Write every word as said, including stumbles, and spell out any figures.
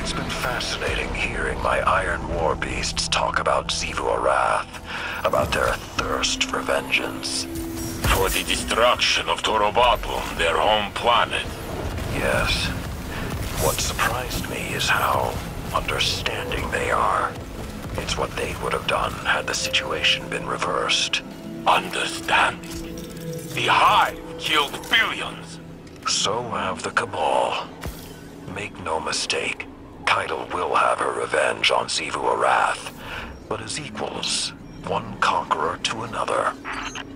It's been fascinating hearing my Iron War Beasts talk about Xivu Arath, about their thirst for vengeance. For the destruction of Torobatl, their home planet. Yes. What surprised me is how understanding they are. It's what they would have done had the situation been reversed. Understanding? The Hive killed billions. So have the Cabal. Make no mistake, Keitel will have her revenge on Xivu Arath, but as equals, one conqueror to another.